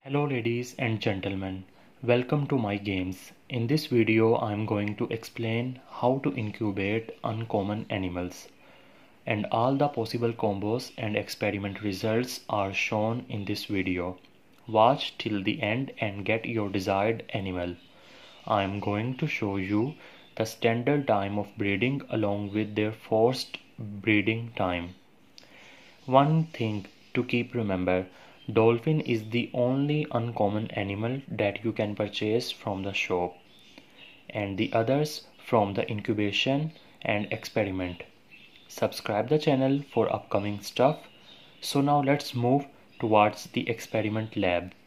Hello ladies and gentlemen, welcome to my games. In this video I am going to explain how to incubate uncommon animals. And all the possible combos and experiment results are shown in this video. Watch till the end and get your desired animal. I am going to show you the standard time of breeding along with their forced breeding time. One thing to keep remember, dolphin is the only uncommon animal that you can purchase from the shop, and the others from the incubation and experiment. Subscribe the channel for upcoming stuff. So now let's move towards the experiment lab.